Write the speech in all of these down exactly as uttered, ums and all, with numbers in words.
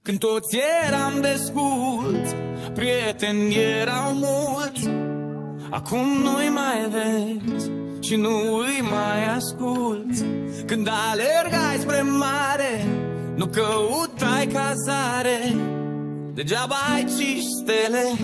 Când toți eram desculți, prieteni erau mulți, acum nu-i mai vezi și nu îi mai asculți. Când alergai spre mare, nu căutai cazare, degeaba ai cinci stele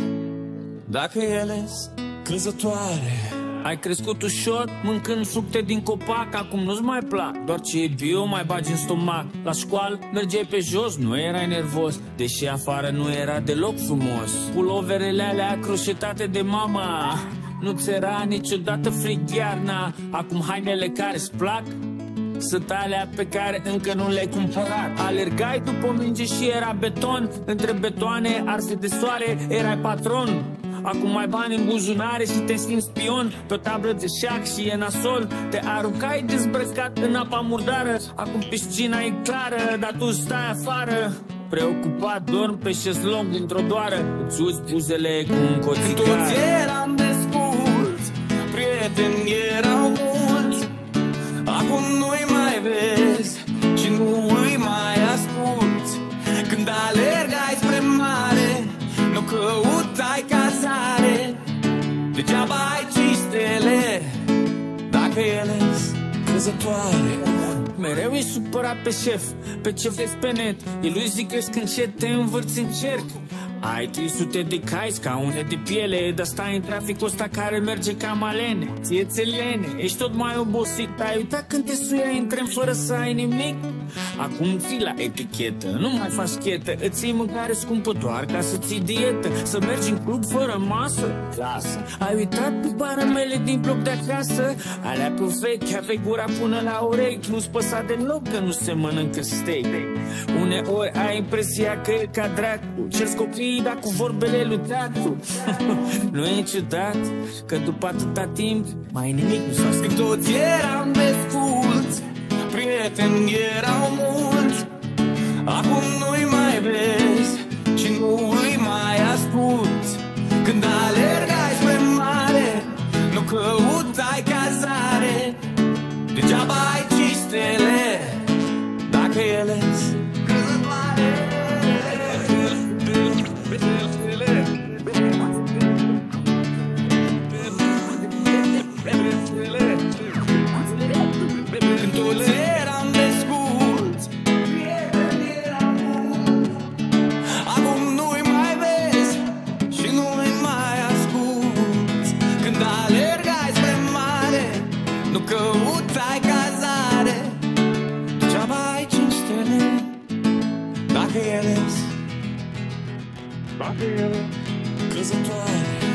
dacă ele-s crezătoare. Ai crescut ușor, mâncând fructe din copac, acum nu-ți mai plac, doar ce e bio mai bagi în stomac. La școală mergeai pe jos, nu erai nervos, deși afară nu era deloc frumos. Puloverele alea croșetate de mama, nu-ți era niciodată frig iarna. Acum hainele care-ți plac sunt alea pe care încă nu le-ai cumpărat. Alergai după minge și era beton, între betoane arse de soare, erai patron. Acum ai bani în buzunare și te simți spion pe o tablă de șac și e nasol. Te aruncai dezbrăcat în apa murdară, acum piscina e clară, dar tu stai afară preocupat, dorm pe șezlong dintr-o doară, îți uzi buzele cu un coțicar. Toți eram desculți, prieteni erau mulți, acum nu-i mai vezi și nu îi mai asculți. Când alergai spre mare, nu căutai cazare, degeaba ai cinci stele dacă ele-s crezătoare. Mereu ești supărat pe șef, pe ce vezi pe net, el lui zic că încet te învârți în cerc. Ai trei sute de cai, scaune de piele, dar stai în traficul ăsta care merge ca malene. Ție-ți lene, ești tot mai obosit, ai uitat când te suiai în tren fără să ai nimic. Acum ții la etichetă, nu mai faci chetă, îți iei mâncare scumpă doar ca să ții dietă. Să mergi în club fără masă, lasă. Ai uitat pe baramele din bloc de acasă, alea pe vechi, aveai gura până la urechi. Nu-ți păsa deloc că nu se mănâncă steak. Uneori ai impresia că e ca dracu, cer copii, dar cu vorbele lui tatu. Nu e ciudat că după atâta timp mai nimic nu s-a schimbat. Când toți eram desculți, prieteni erau mulți, acum nu-i mai vezi și nu îi mai asculți. Când alergai spre mare, nu căutai cazare, degeaba ai cinci stele dacă ele-s crezătoare. Când toți eram desculți, prieteni erau mulți, acum nu-i mai vezi și nu îi mai asculți. Când alergai spre mare, nu căutai cazare, degeaba ai cinci stele dacă ele-s crezătoare.